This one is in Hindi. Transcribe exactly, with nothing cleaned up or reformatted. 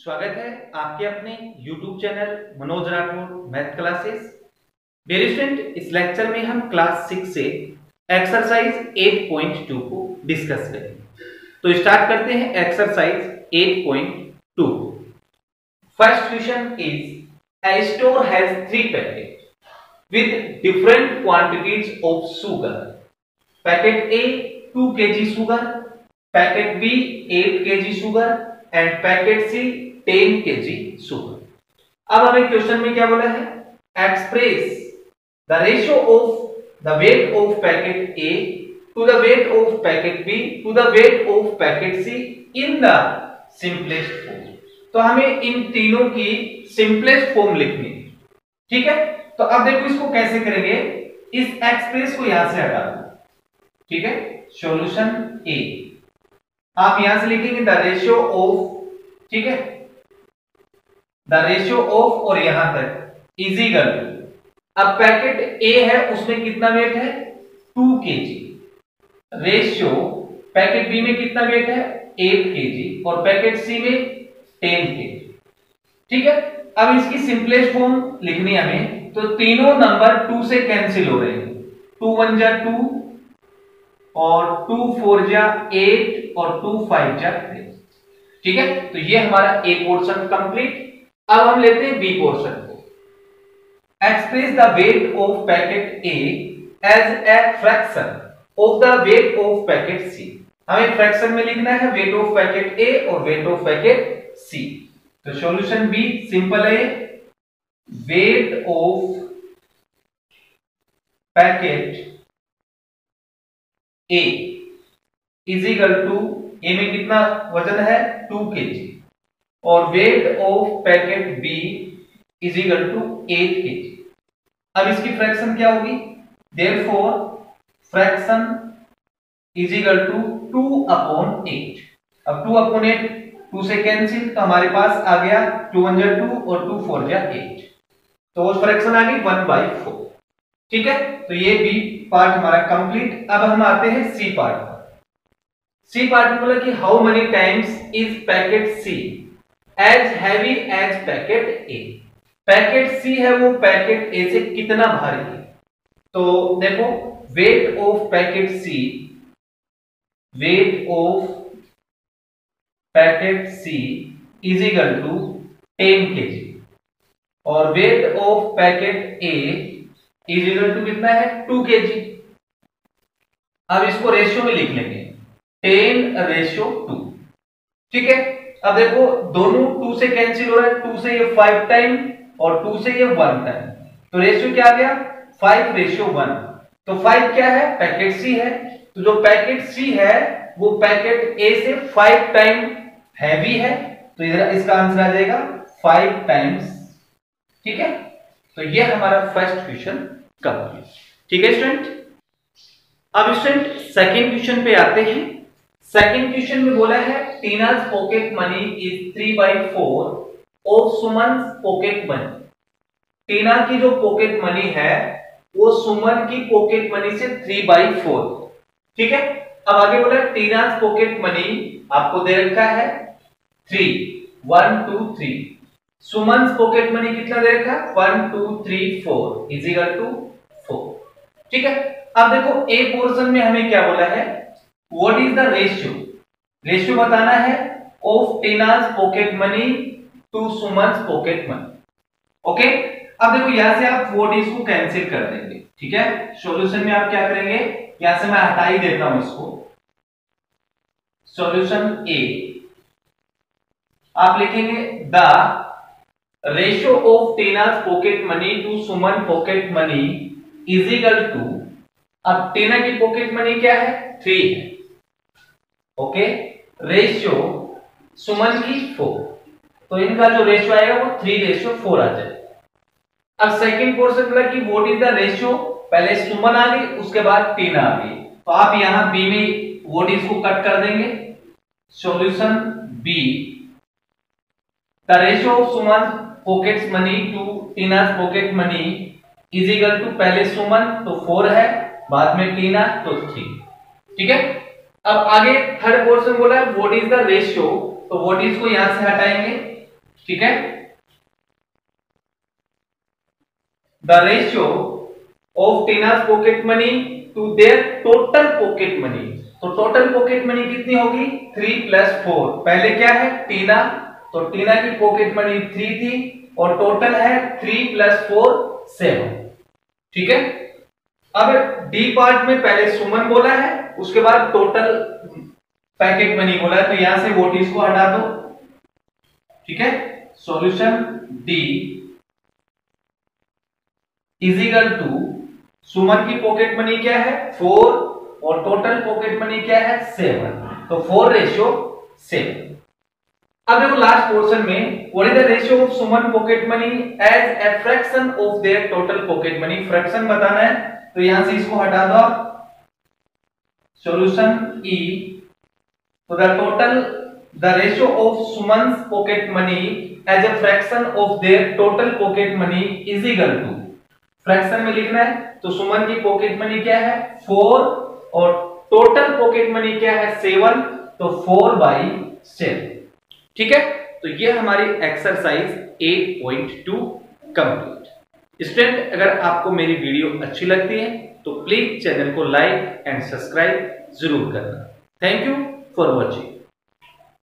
स्वागत है आपके अपने YouTube channel Manoj Rathore math classes. Dear student, इस लेक्चर में हम क्लास सिक्स से एक्सरसाइज एट पॉइंट टू को डिस्कस करेंगे। तो स्टार्ट करते हैं exercise eight point two. First question is a store has three packet with different quantities of sugar. Packet A two KG sugar, packet B eight KG sugar and packet C ten KG sugar. अब हमें क्वेश्चन में क्या बोला है, express the ratio of the weight of packet A to the weight of packet B to the weight of packet C in the simplest form. तो हमें इन तीनों की सिंपलेस्ट फॉर्म लिखनी है, ठीक है। तो अब देखो इसको कैसे करेंगे, इस एक्सप्रेस को यहां से हटा दो, ठीक है। सॉल्यूशन ए आप यहां से लिखेंगे द रेशियो ऑफ, ठीक है, द रेशियो ऑफ और यहां तक इज इक्वल टू, अब पैकेट ए है उसमें कितना वेट है two KG, ratio packet B में कितना वेट है एट केजी और पैकेट सी में टेन केजी, ठीक है। अब इसकी सिंपलेस्ट फॉर्म लिखनी है हमें, तो तीनों नंबर टू से कैंसिल हो रहे हैं, टू वन जा टू और टू फोर जा एट और टू फाइव जा टेन, ठीक है। तो ये हमारा ए पोर्शन कंप्लीट। अब हम लेते हैं बी पोर्शन को। Express the weight of packet A as a fraction of the weight of packet C. हमें फ्रैक्शन में लिखना है वेट ऑफ पैकेट ए और वेट ऑफ पैकेट सी। तो सॉल्यूशन बी सिंपल है, weight of packet A is equal to, A में कितना वजन है टू केजी और weight of packet B is equal to eight KG. अब इसकी फ्रैक्शन क्या होगी, therefore fraction is equal to two upon eight. अब टू अपॉन एट टू से कैंसिल, तो हमारे पास आ गया टू वन जा टू और टू फोर जा एट, तो वो फ्रैक्शन आ गई वन बाई फोर, ठीक है। तो ये बी पार्ट हमारा कंप्लीट। अब हम आते हैं सी पार्ट पर। सी पार्ट में बोला कि how many times is packet C as heavy as packet A. Packet C है वो पैकेट ए से कितना भारी है, तो देखो weight of packet C, weight of packet C is equal to ten KG और weight of packet A is equal to कितना है टू केजी। अब इसको रेशियो में लिख लेंगे, टेन रेशियो टू, ठीक है। अब देखो दोनों टू से कैंसिल हो रहा है, टू से ये फाइव टाइम और टू से ये वन टाइम, तो रेशियो क्या आ गया फाइव रेशियो वन। तो फाइव क्या है पैकेट सी है, तो जो पैकेट सी है वो पैकेट ए से फाइव टाइम हैवी है, तो इधर इसका आंसर आ जाएगा फाइव टाइम्स, ठीक है। तो ये हमारा फर्स्ट क्वेश्चन कंप्लीट, ठीक है स्टूडेंट। अब स्टूडेंट सेकंड क्वेश्चन पे आते हैं। सेकंड क्वेश्चन में बोला है Tina's pocket money is three by four of Suman pocket money. Tina की जो पॉकेट मनी है वो सुमन की पॉकेट मनी से थ्री बाई फोर, ठीक है। अब आगे बोला टीनाज पॉकेट मनी आपको दे रखा है three, one two three, Suman pocket money कितना दे रखा है one two three four is equal to four, ठीक है। अब देखो ए पोर्शन में हमें क्या बोला है, what is the ratio, ratio बताना है of Tina's pocket money to Suman pocket money, okay. अब देखो यहां से आप व्हाट इज को कैंसिल कर देंगे, ठीक है। सॉल्यूशन में आप क्या करेंगे, यहां से मैं हटा ही देता हूं इसको। सॉल्यूशन ए आप लिखेंगे the ratio of Tina's pocket money to Suman pocket money is equal to, अब टीना की पॉकेट मनी क्या है थ्री है, ओके, रेशियो सुमन की फोर, तो इनका जो रेशियो आएगा वो थ्री रेशियो फोर आ जाएगा। अब सेकंड पोर्शन बोला कि व्हाट इज द रेशियो, पहले सुमन आ गई उसके बाद टीना आ गई, तो आप यहां बी में व्हाट इज को कट कर देंगे। Solution B the ratio of Suman pocket money to Tina's pocket money is equal to, पहले सुमन तो फोर है, बाद में टीना तो थ्री, ठीक है। अब आगे थर्ड पोर्शन बोला है व्हाट इज द रेशियो, तो व्हाट इज को यहां से हटाएंगे, ठीक है। The ratio of Tina's pocket money to their total pocket money, तो टोटल पॉकेट मनी कितनी होगी, थ्री प्लस फोर। पहले क्या है, टीना, तो टीना की पॉकेट मनी थ्री थी और टोटल है थ्री प्लस फोर सेवन। ठीक है। अब डी पार्ट में पहले सुमन बोला है, उसके बाद टोटल पैकेट मनी बोला है, तो यहां से वोटिस को हटा दो। ठीक है। Solution D is equal to, Suman की पॉकेट मनी क्या है, फोर और टोटल पॉकेट मनी क्या है, सेवन, तो फोर रेशियो सेवन। अब देखो लास्ट पोर्शन में, what is the ratio of Suman pocket money as a fraction of their total pocket money, fraction बताना है, तो यहां से इसको हटा दो। सॉल्यूशन ई, तो the total the ratio of Suman's pocket money as a fraction of their total pocket money is equal to, fraction में लिखना है, तो सुमन की पॉकेट मनी क्या है, फोर और टोटल पॉकेट मनी क्या है, सेवन, तो फोर बाई सेवन। ठीक है। तो ये हमारी exercise eight point two complete. Student, अगर आपको मेरी वीडियो अच्छी लगती है तो प्लीज चैनल को लाइक एंड सब्सक्राइब जरूर करना। Thank you for watching.